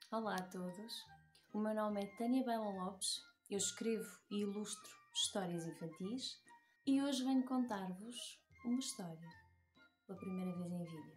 Olá a todos, o meu nome é Tânia Bela Lopes, eu escrevo e ilustro histórias infantis e hoje venho contar-vos uma história, pela primeira vez em vídeo.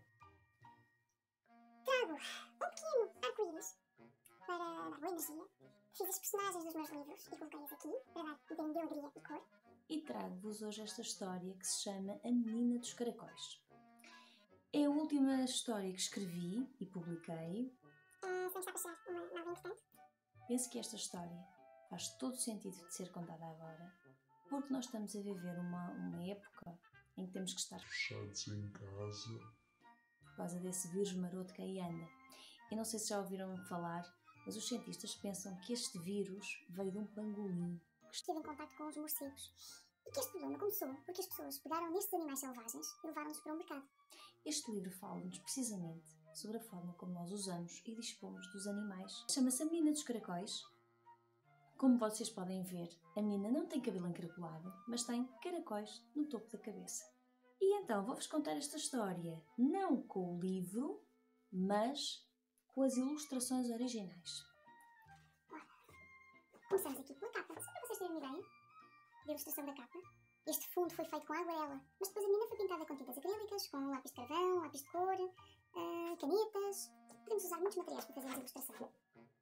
Trago um pequeno arco-íris para dar boa energia. Fiz as personagens dos meus livros e coloquei-as aqui para dar um bocadinho de alegria e cor. E trago-vos hoje esta história que se chama A Menina dos Caracóis. É a última história que escrevi e publiquei. Sempre está para chegar uma nova importante. Penso que esta história faz todo o sentido de ser contada agora, porque nós estamos a viver uma época em que temos que estar fechados em casa por causa desse vírus maroto que aí anda. Eu não sei se já ouviram falar, mas os cientistas pensam que este vírus veio de um pangolim. Estive em contato com os morcegos e que este problema começou porque as pessoas pegaram nestes animais selvagens e levaram-nos para o mercado. Este livro fala-nos precisamente sobre a forma como nós usamos e dispomos dos animais. Chama-se A Menina dos Caracóis. Como vocês podem ver, a menina não tem cabelo encaracolado, mas tem caracóis no topo da cabeça. E então vou-vos contar esta história, não com o livro, mas com as ilustrações originais. Começamos aqui pela capa, só para vocês terem uma ideia da ilustração da capa. Este fundo foi feito com aguarela, mas depois a menina foi pintada com tintas acrílicas, com lápis de carvão, lápis de cor, canetas. Podemos usar muitos materiais para fazer a ilustração.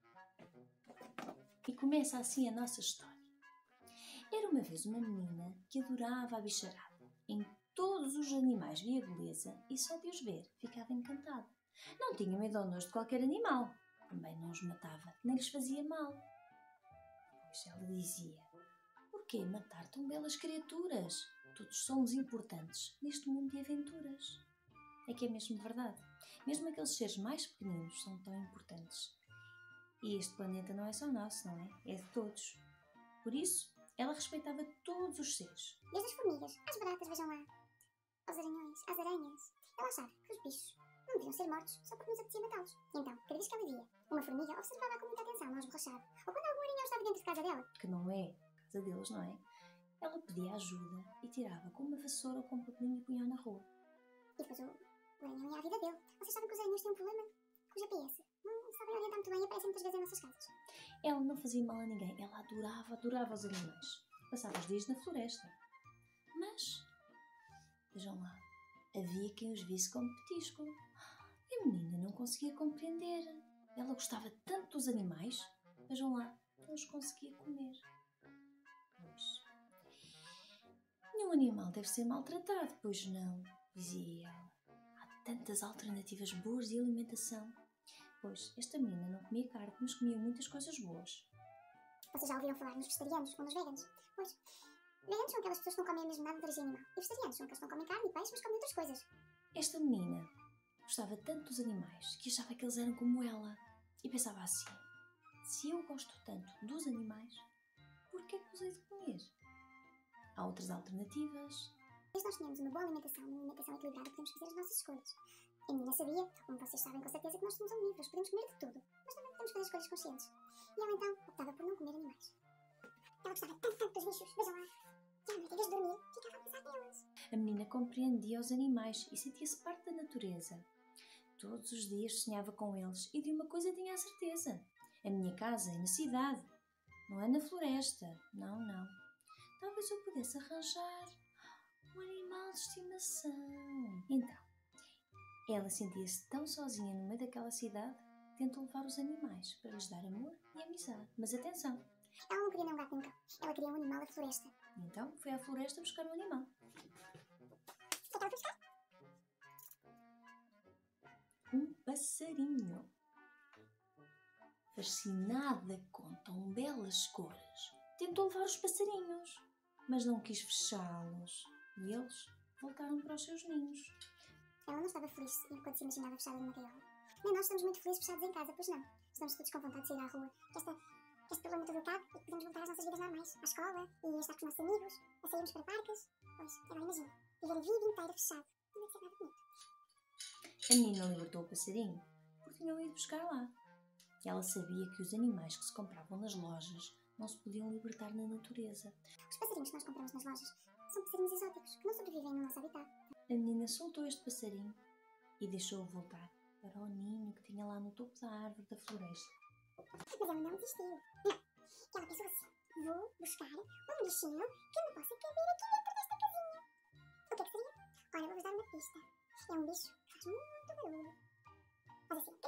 E começa assim a nossa história. Era uma vez uma menina que adorava a bicharada. Em todos os animais via beleza e só de os ver ficava encantada. Não tinha medo ou nojo de qualquer animal. Também não os matava, nem lhes fazia mal. Pois ela dizia: por que matar tão belas criaturas? Todos somos importantes neste mundo de aventuras. É que é mesmo verdade. Mesmo aqueles seres mais pequeninos são tão importantes. E este planeta não é só nosso, não é? É de todos. Por isso, ela respeitava todos os seres. Desde as formigas, às baratas, vejam lá, aos aranhões, às aranhas. Ela achava que os bichos não deviam ser mortos só porque nos apetecia matá-los. E então, cada vez que ela via uma formiga, observava-a com muita atenção, não esborrachava. Ou quando algum aranhão estava dentro de casa dela. Que não é a casa deles, não é? Ela pedia ajuda e tirava com uma vassoura ou com um papelinho e punha na rua. E depois o aranhão ia à vida dele. Vocês sabem que os aranhões têm um problema com o GPS. Não sabem orientar muito bem e aparecem muitas vezes em nossas casas. Ela não fazia mal a ninguém. Ela adorava os animais. Passava os dias na floresta. Mas, vejam lá, havia quem os visse como petisco. E a menina não conseguia compreender. Ela gostava tanto dos animais. Vejam lá, não os conseguia comer. Pois, nenhum animal deve ser maltratado, pois não, dizia ela. Há tantas alternativas boas de alimentação. Pois, esta menina não comia carne, mas comia muitas coisas boas. Vocês já ouviram falar nos vegetarianos ou nos veganos? Pois, veganos são aquelas pessoas que não comem mesmo nada de origem animal. E vegetarianos são aqueles que não comem carne e peixe, mas comem outras coisas. Esta menina gostava tanto dos animais que achava que eles eram como ela. E pensava assim: se eu gosto tanto dos animais, por que é que os hei de comer? Há outras alternativas. Desde nós tenhamos uma boa alimentação, uma alimentação equilibrada, podemos fazer as nossas escolhas. A menina sabia, como vocês sabem com certeza, que nós somos omnívoros, podemos comer de tudo, mas também podemos fazer escolhas conscientes. E ela então optava por não comer animais. Ela gostava tanto dos bichos, vejam lá, que à noite, em vez de dormir, ficava a pensar neles. A menina compreendia os animais e sentia-se parte da natureza. Todos os dias sonhava com eles e de uma coisa tinha a certeza: a minha casa é na cidade, não é na floresta. Não. Talvez eu pudesse arranjar um animal de estimação. Então, ela sentia-se tão sozinha no meio daquela cidade que tentou levar os animais para lhes dar amor e amizade. Mas atenção! Ela não queria nem um gato nem um cão, ela queria um animal da floresta. Então foi à floresta buscar um animal. O que ela foi buscar? Um passarinho. Fascinada com tão belas cores, tentou levar os passarinhos, mas não quis fechá-los e eles voltaram para os seus ninhos. Ela não estava feliz enquanto se imaginava fechada numa gaiola. Nem nós estamos muito felizes fechados em casa, pois não. Estamos todos com vontade de sair à rua. Este problema todo acaba e podemos voltar às nossas vidas normais, à escola, e a estar com os nossos amigos, a sairmos para parques. Pois, agora imagina, viver a vida inteira fechado. Não deve ser nada bonito. A menina libertou o passarinho porque tinham ido buscar lá. E ela sabia que os animais que se compravam nas lojas não se podiam libertar na natureza. Os passarinhos que nós compramos nas lojas são passarinhos exóticos, que não sobrevivem no nosso habitat. A menina soltou este passarinho e deixou-o voltar. para o ninho que tinha lá no topo da árvore da floresta. Mas ela não desistiu. Não. Ela pensou assim: vou buscar um bichinho que eu não possa caber aqui dentro desta casinha. O que é que seria? Ora, vou-vos dar uma pista. É um bicho que faz muito barulho. Faz assim.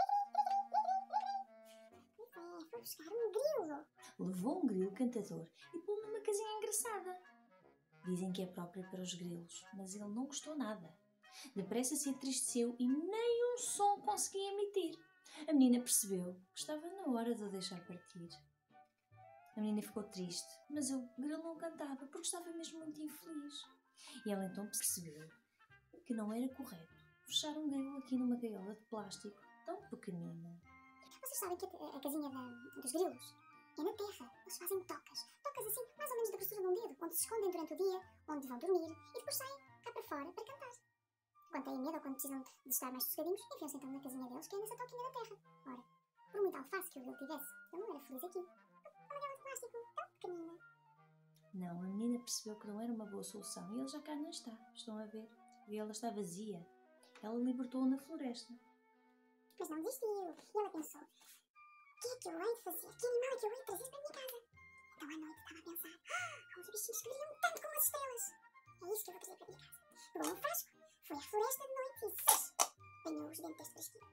Pois é, vou buscar um grilo. Levou um grilo cantador e pô-lo numa casinha engraçada. Dizem que é própria para os grilos, mas ele não gostou nada. Depressa se entristeceu e nem um som conseguia emitir. A menina percebeu que estava na hora de o deixar partir. A menina ficou triste, mas o grilo não cantava porque estava mesmo muito infeliz. E ela então percebeu que não era correto fechar um grilo aqui numa gaiola de plástico tão pequenina. Vocês sabem que a casinha dos grilos é na terra. Eles fazem tocas. Tocas assim, mais ou menos da grossura de um dedo, onde se escondem durante o dia, onde vão dormir e depois saem cá para fora para cantar. Quando têm medo ou quando precisam de estar mais sossegadinhos, enfiam-se então na casinha deles, que é nessa toquinha da terra. Ora, por muita alface que o grilo tivesse, ele não era feliz aqui. Uma gaiola de plástico tão pequenina. Não, a menina percebeu que não era uma boa solução e ele já cá não está. Estão a ver? E ela está vazia. Ela libertou-o na floresta. Mas não desistiu. E ela pensou: o que é que eu hei de fazer? Que animal é que eu hei de trazer para a minha casa? Então à noite estava a pensar: os bichinhos que brilham tanto como as estrelas. É isso que eu vou trazer para a minha casa. Pegou um frasco, foi à floresta de noite e apanhou-os dentro deste frasquinho.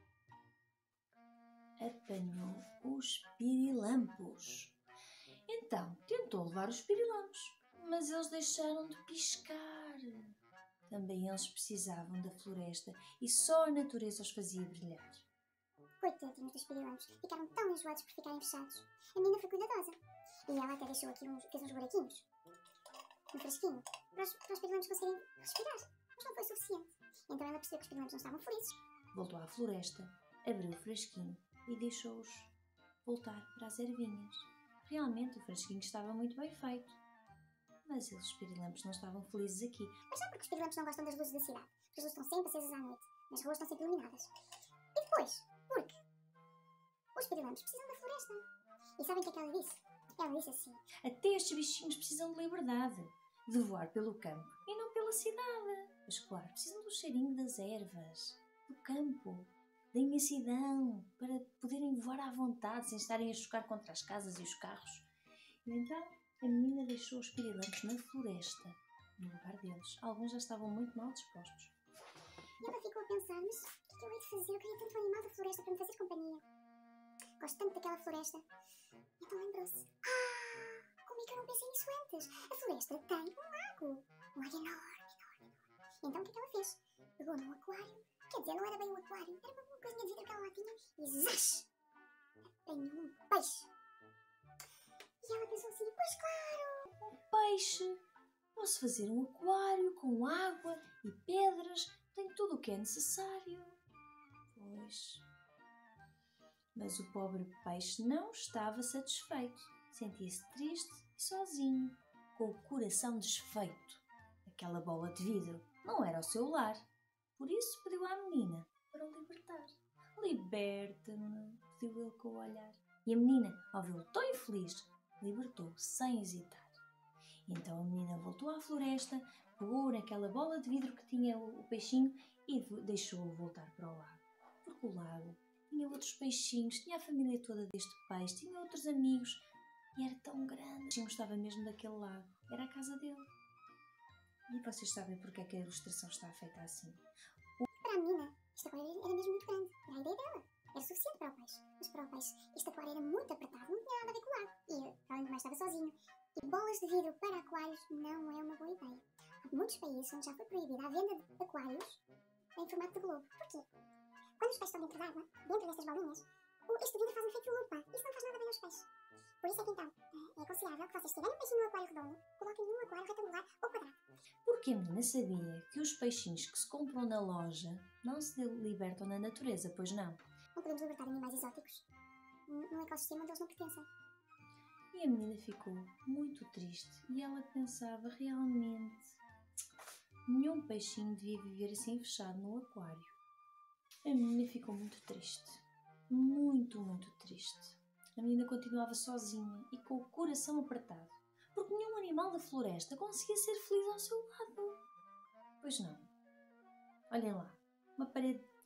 Apanhou os pirilampos. Então, tentou levar os pirilampos, mas eles deixaram de piscar. Também eles precisavam da floresta e só a natureza os fazia brilhar. Coitadinhos dos pirilampos, ficaram tão enjoados por ficarem fechados. A menina foi cuidadosa. E ela até deixou aqui fez uns buraquinhos no frasquinho para os pirilampos conseguirem respirar. Mas não foi suficiente. Então ela percebeu que os pirilampos não estavam felizes. Voltou à floresta, abriu o frasquinho e deixou-os voltar para as ervinhas. Realmente o frasquinho estava muito bem feito. Mas os pirilampos não estavam felizes aqui. Mas não porque os pirilampos não gostam das luzes da cidade. Porque as luzes estão sempre acesas à noite. As ruas estão sempre iluminadas. E depois, porque os pirilampos precisam da floresta. E sabem o que é que ela disse? Ela disse assim: até estes bichinhos precisam de liberdade, de voar pelo campo e não pela cidade. Mas claro, precisam do cheirinho das ervas, do campo, da imensidão, para poderem voar à vontade sem estarem a chocar contra as casas e os carros. E então a menina deixou os pirilampos na floresta, no lugar deles. Alguns já estavam muito mal dispostos. E ela ficou a pensar: mas o que é que eu hei de fazer? Eu queria tanto um animal da floresta para me fazer companhia. Gosto tanto daquela floresta. Então lembrou-se: como é que eu não pensei nisso antes? A floresta tem um lago. Um lago enorme. Então o que é que ela fez? Pegou num aquário. Quer dizer, não era bem um aquário. Era uma coisinha de vidro que ela lá tinha. E zás! Apanhou um peixe. E ela pensou assim: pois claro! Peixe! Posso fazer um aquário com água e pedras. Tem tudo o que é necessário. Pois. Mas o pobre peixe não estava satisfeito. Sentia-se triste e sozinho, com o coração desfeito. Aquela bola de vidro não era o seu lar. Por isso pediu à menina para o libertar. Liberta-me, pediu ele com o olhar. E a menina, ao vê-lo tão infeliz, libertou sem hesitar. Então a menina voltou à floresta, pegou naquela bola de vidro que tinha o peixinho e deixou-o voltar para o lago. Porque o lago tinha outros peixinhos, tinha a família toda deste peixe, tinha outros amigos e era tão grande. O peixinho gostava mesmo daquele lago, era a casa dele. E vocês sabem porque é que a ilustração está feita assim? Para a menina, este aquário era mesmo muito grande. Era a ideia dela. Era suficiente para o peixe. Mas para o peixe, este aquário era muito apertado, não tinha nada a ver com o lago. E, além do mais, estava sozinho. E bolas de vidro para aquários não é uma boa ideia. Há muitos países onde já foi proibida a venda de aquários em formato de globo. Porquê? Quando os peixes estão dentro d'água, dentro destas bolinhas, este vidro faz um efeito lupa. Isso não faz nada bem aos peixes. Por isso é que então, é aconselhável que vocês tiverem um peixinho num aquário redondo, coloquem num aquário retangular ou quadrado. Porque a menina sabia que os peixinhos que se compram na loja não se libertam na natureza, pois não? Não podemos libertar animais exóticos num ecossistema onde eles não pertencem. E a menina ficou muito triste e ela pensava realmente: nenhum peixinho devia viver assim fechado no aquário. A menina ficou muito triste. Muito, muito triste. A menina continuava sozinha e com o coração apertado, porque nenhum animal da floresta conseguia ser feliz ao seu lado. Pois não. Olhem lá, uma parede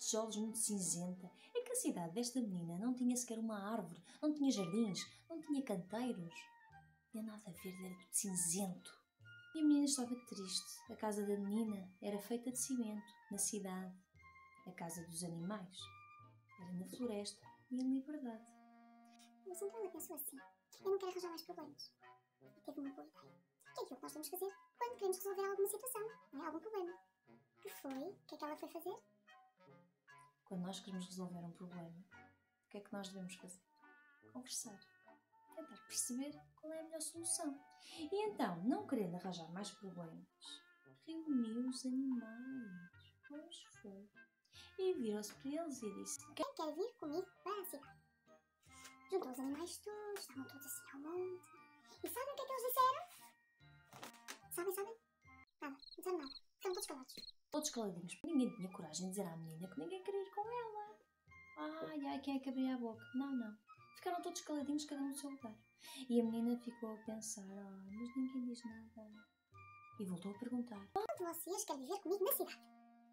tijolos, muito cinzenta. É que a cidade desta menina não tinha sequer uma árvore, não tinha jardins, não tinha canteiros. Não tinha nada verde, era tudo cinzento. E a menina estava triste. A casa da menina era feita de cimento, na cidade. A casa dos animais era na floresta e em liberdade. Mas então ela pensou assim: eu não quero arranjar mais problemas. E teve uma boa ideia. Que é aquilo que nós temos que fazer quando queremos resolver alguma situação, não é? Algum problema. Que foi? O que é que ela foi fazer? Quando nós queremos resolver um problema, o que é que nós devemos fazer? Conversar. Tentar perceber qual é a melhor solução. E então, não querendo arranjar mais problemas, reuniu os animais. Pois foi. E virou-se para eles e disse: Quem quer vir comigo para a cidade? Juntou os animais todos, estavam todos assim ao monte. E sabem o que é que eles disseram? Sabem? Nada, não disseram nada. Ficaram todos calados. Todos caladinhos. Ninguém tinha coragem de dizer à menina que ninguém queria ir com ela. Ai, quem é que abria a boca? Não. Ficaram todos caladinhos, cada um no seu lugar. E a menina ficou a pensar: mas ninguém diz nada. E voltou a perguntar. Quanto de vocês quer viver comigo na cidade?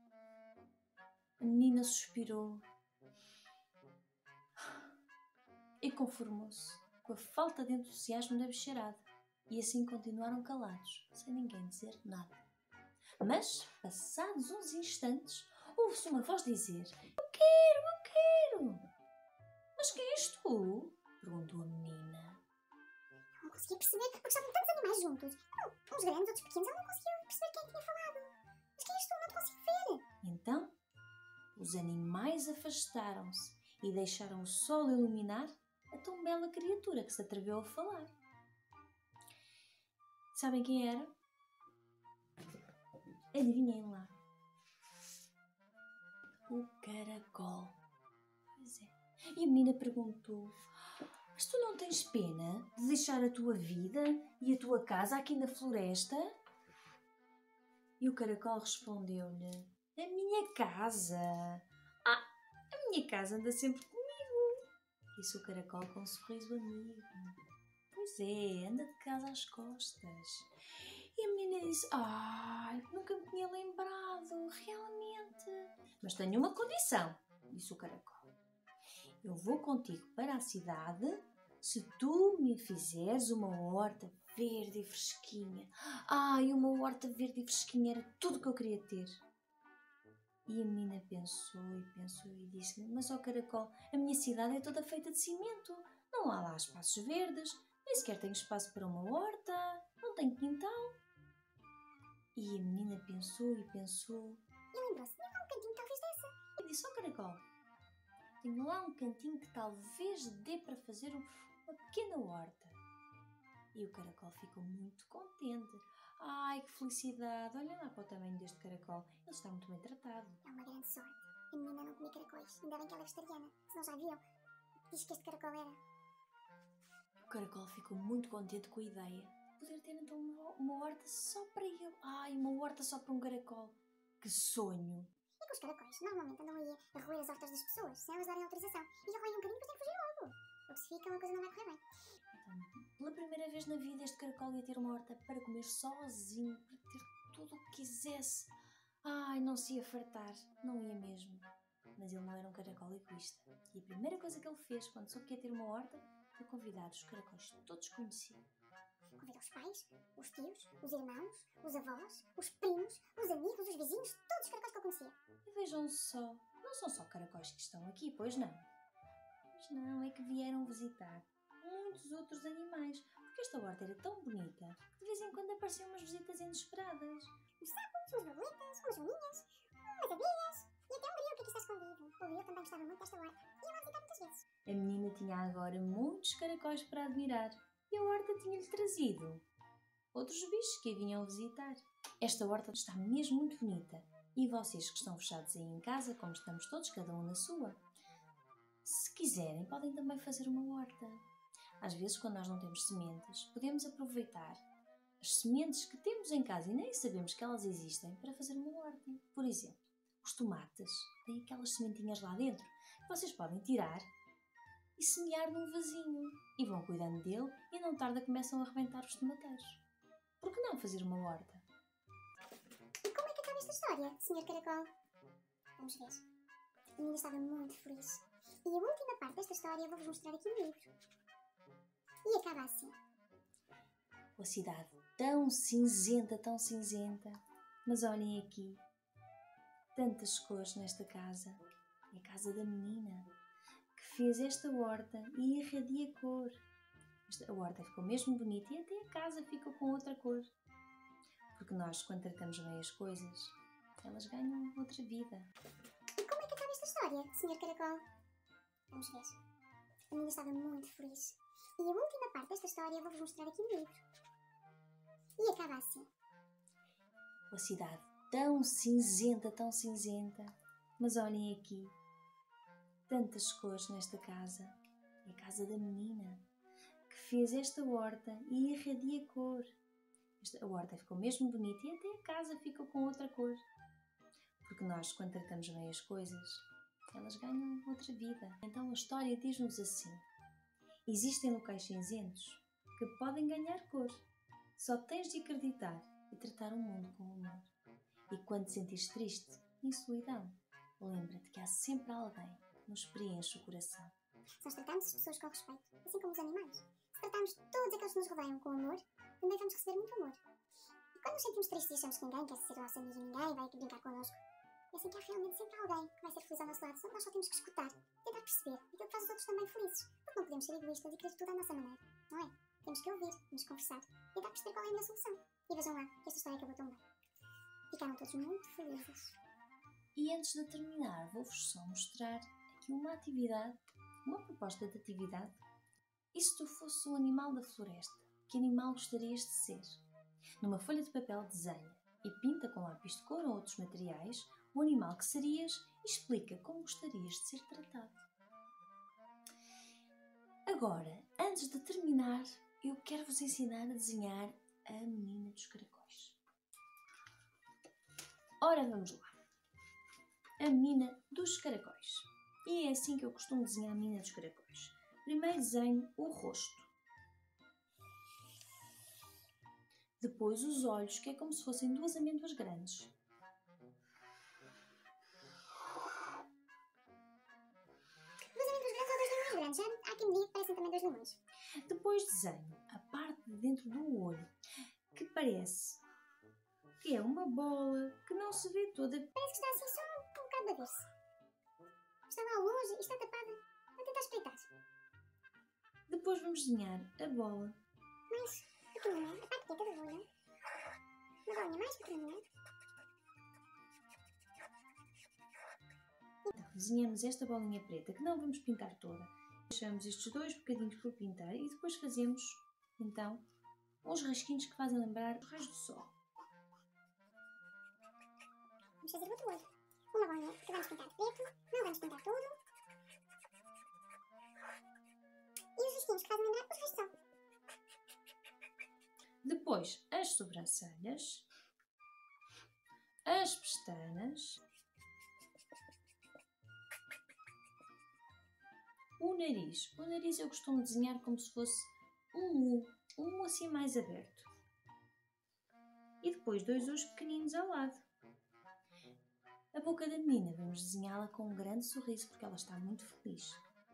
A menina suspirou e conformou-se com a falta de entusiasmo da bicharada. E assim continuaram calados, sem ninguém dizer nada. Mas, passados uns instantes, ouve-se uma voz dizer: Eu quero! Mas quem és tu? Perguntou a menina. Eu não conseguia perceber porque estavam tantos animais juntos. Uns grandes, outros pequenos. Ela não conseguia perceber quem tinha falado. Mas quem és tu? Não te consigo ver. Então, os animais afastaram-se e deixaram o sol iluminar a tão bela criatura que se atreveu a falar. Sabem quem era? Adivinhem lá. O caracol. Pois é. E a menina perguntou: mas tu não tens pena de deixar a tua vida e a tua casa aqui na floresta? E o caracol respondeu-lhe: a minha casa? A minha casa anda sempre comigo. Disse o caracol com um sorriso amigo. Pois é, anda de casa às costas. E a menina disse: nunca me tinha lembrado, realmente. Mas tenho uma condição, disse o caracol. Eu vou contigo para a cidade se tu me fizeres uma horta verde e fresquinha. E uma horta verde e fresquinha era tudo o que eu queria ter. E a menina pensou e disse-lhe: mas, ó caracol, a minha cidade é toda feita de cimento. Não há lá espaços verdes, nem sequer tenho espaço para uma horta, não tenho quintal. E a menina pensou E lembrou-se: tinha lá um cantinho que talvez desse. e disse: ó caracol, tenho lá um cantinho que talvez dê para fazer uma pequena horta. E o caracol ficou muito contente. Ai, que felicidade! Olha lá para o tamanho deste caracol. Ele está muito bem tratado. É uma grande sorte. A menina não comia caracóis. Ainda bem que ela é vegetariana. Senão já viram. Diz que este caracol era. O caracol ficou muito contente com a ideia. Poder ter então uma horta só para ele. Uma horta só para um caracol. Que sonho! E que os caracóis normalmente andam aí a roer as hortas das pessoas sem elas darem autorização. E já roem um bocadinho e depois têm que fugir logo. O que se fica, uma coisa não vai correr bem. Então, pela primeira vez na vida, este caracol ia ter uma horta para comer sozinho, para ter tudo o que quisesse. Não se ia fartar, não ia mesmo. Mas ele não era um caracol egoísta. E a primeira coisa que ele fez quando soube que ia ter uma horta foi convidar os caracóis que todos conheciam. Convidou os pais, os tios, os irmãos, os avós, os primos, os amigos, os vizinhos, todos os caracóis que eu conhecia. E vejam só, não são só caracóis que estão aqui, pois não? Pois não, é que vieram visitar muitos outros animais, porque esta horta era tão bonita que de vez em quando apareciam umas visitas inesperadas. Uns sapos, umas borboletas, umas joaninhas, umas abelhas e até um grilo que aqui está escondido. O grilo também gostava muito desta horta e ia lá visitar muitas vezes. A menina tinha agora muitos caracóis para admirar e a horta tinha-lhe trazido outros bichos que a vinham visitar. Esta horta está mesmo muito bonita e vocês que estão fechados aí em casa, como estamos todos, cada um na sua, se quiserem podem também fazer uma horta. Às vezes, quando nós não temos sementes, podemos aproveitar as sementes que temos em casa e nem sabemos que elas existem para fazer uma horta. Por exemplo, os tomates têm aquelas sementinhas lá dentro que vocês podem tirar e semear num vasinho. E vão cuidando dele e não tarda começam a arrebentar os tomateiros. Por que não fazer uma horta? E como é que acaba esta história, Sr. Caracol? Vamos ver. A menina estava muito feliz. E a última parte desta história vou-vos mostrar aqui no livro. E acaba assim. A cidade tão cinzenta. Mas olhem aqui, tantas cores nesta casa. É a casa da menina, que fez esta horta e irradia cor. A horta ficou mesmo bonita e até a casa ficou com outra cor. Porque nós, quando tratamos bem as coisas, elas ganham outra vida. E como é que acaba esta história, Sr. Caracol? Vamos ver. A menina estava muito feliz. E a última parte desta história vou-vos mostrar aqui no livro. E acaba assim. A cidade tão cinzenta. Mas olhem aqui, tantas cores nesta casa. É a casa da menina, que fez esta horta e irradia cor. A horta ficou mesmo bonita e até a casa ficou com outra cor. Porque nós, quando tratamos bem as coisas, elas ganham outra vida. Então a história diz-nos assim: existem locais cinzentos que podem ganhar cor. Só tens de acreditar e tratar o mundo com amor. E quando te sentires triste e em solidão, lembra-te que há sempre alguém que nos preenche o coração. Se nós tratarmos as pessoas com respeito, assim como os animais, se tratarmos todos aqueles que nos rodeiam com amor, também vamos receber muito amor. E quando nos sentimos tristes e achamos que ninguém quer ser o nosso amigo e ninguém vai brincar connosco, é assim que há realmente sempre alguém que vai ser feliz ao nosso lado. Nós só temos que escutar, tentar perceber aquilo que faz os outros também felizes. Porque não podemos ser egoístas e querer tudo à nossa maneira, não é? Temos que ouvir, temos que conversar, tentar perceber qual é a melhor solução. E vejam lá, que esta história acabou tão bem. Ficaram todos muito felizes. E antes de terminar, vou-vos só mostrar aqui uma atividade, uma proposta de atividade. E se tu fosses um animal da floresta, que animal gostarias de ser? Numa folha de papel desenha e pinta com lápis de cor ou outros materiais o animal que serias e explica como gostarias de ser tratado. Agora, antes de terminar, eu quero vos ensinar a desenhar a menina dos caracóis. Ora, vamos lá. A menina dos caracóis. E é assim que eu costumo desenhar a menina dos caracóis. Primeiro desenho o rosto. Depois os olhos, que é como se fossem duas amêndoas grandes. Duas amêndoas grandes ou dois limões grandes, já há quem me diga que parecem também dois limões. Depois desenho a parte de dentro do olho, que parece que é uma bola que não se vê toda. Parece que está assim só um bocado de avesso. Está lá ao longe e está tapada a tentar espreitar. Depois vamos desenhar a bola. Mais pequenina, a parte preta da bola. Uma bolinha mais pequenina. Então, desenhamos esta bolinha preta, que não vamos pintar toda. Deixamos estes dois bocadinhos por pintar e depois fazemos, então, uns rasquinhos que fazem lembrar os raios do sol. Vamos fazer outro olho. Uma bolinha que vamos pintar de preto, não vamos pintar tudo. E os risquinhos que fazem lembrar os raios de sol. Depois, as sobrancelhas, as pestanas, o nariz. O nariz eu costumo desenhar como se fosse um U assim mais aberto. E depois dois U's pequeninos ao lado. A boca da menina, vamos desenhá-la com um grande sorriso porque ela está muito feliz.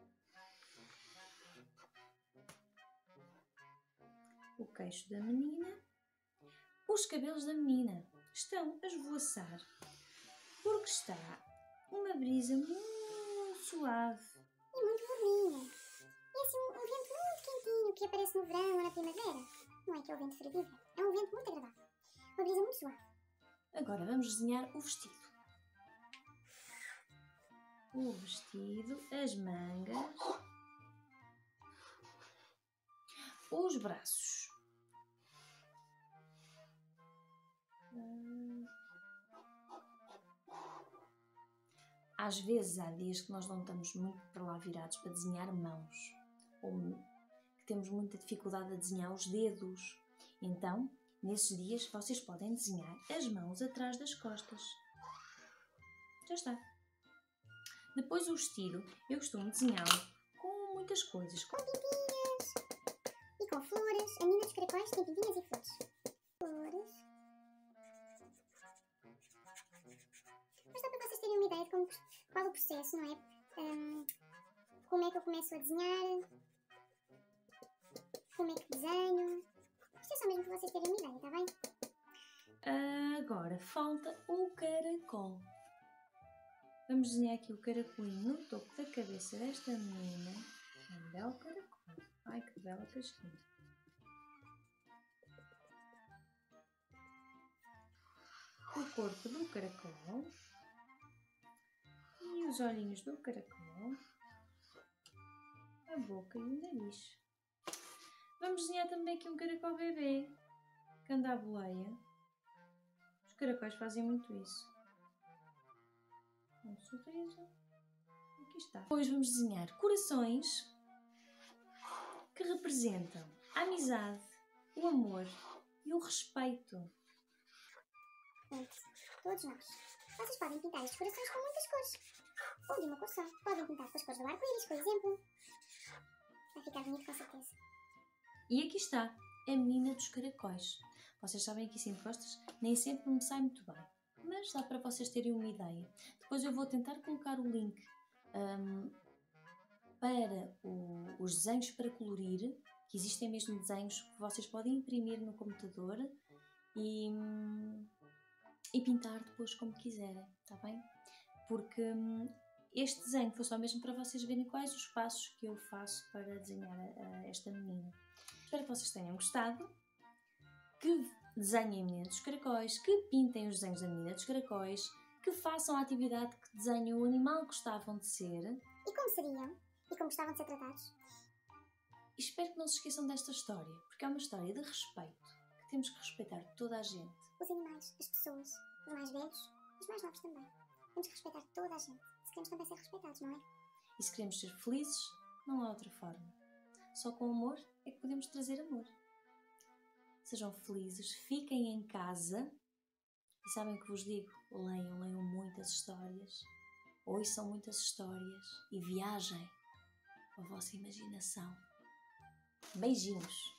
O queixo da menina. Os cabelos da menina estão a esvoaçar porque está uma brisa muito suave. E muito morninha. É assim um vento muito quentinho que aparece no verão ou na primavera. Não é que é o vento frio de inverno. É um vento muito agradável. Uma brisa muito suave. Agora vamos desenhar o vestido. O vestido, as mangas, os braços. Às vezes há dias que nós não estamos muito para lá virados para desenhar mãos, ou que temos muita dificuldade a desenhar os dedos. Então, nesses dias, vocês podem desenhar as mãos atrás das costas. Já está. Depois o vestido, eu costumo desenhá-lo com muitas coisas. Com pintinhas e com flores. A menina dos caracóis tem pintinhas e flores. Flores. Mas dá para vocês terem uma ideia de como qual é o processo, não é? Como é que eu começo a desenhar? Como é que desenho? Isto é só mesmo para vocês terem uma ideia, está bem? Agora falta o caracol. Vamos desenhar aqui o caracolinho no topo da cabeça desta menina. Um belo caracol. Ai, que bela casquinha. O corpo do caracol. E os olhinhos do caracol. A boca e o nariz. Vamos desenhar também aqui um caracol bebê. Que anda à boleia. Os caracóis fazem muito isso. Um sorriso. Aqui está. Depois vamos desenhar corações que representam a amizade, o amor e o respeito. Entre todos nós. Vocês podem pintar estes corações com muitas cores. Ou de uma cor só. Podem pintar com as cores do arco-íris, por exemplo. Vai ficar bonito com certeza. E aqui está a menina dos caracóis. Vocês sabem que assim de costas nem sempre me sai muito bem. Mas dá para vocês terem uma ideia. Depois eu vou tentar colocar o link para os desenhos para colorir, que existem mesmo desenhos que vocês podem imprimir no computador e pintar depois como quiserem, está bem? Porque este desenho foi só mesmo para vocês verem quais os passos que eu faço para desenhar esta menina. Espero que vocês tenham gostado, que desenhem a menina dos caracóis, que pintem os desenhos da menina dos caracóis, que façam a atividade que desenhem o animal que gostavam de ser. E como seriam? E como gostavam de ser tratados? E espero que não se esqueçam desta história, porque é uma história de respeito, que temos que respeitar toda a gente. Os animais, as pessoas, os mais velhos, os mais novos também. Temos que respeitar toda a gente. Se queremos também ser respeitados, não é? E se queremos ser felizes, não há outra forma. Só com amor é que podemos trazer amor. Sejam felizes, fiquem em casa e sabem o que vos digo? Leiam muitas histórias, ouçam muitas histórias e viajem com a vossa imaginação. Beijinhos!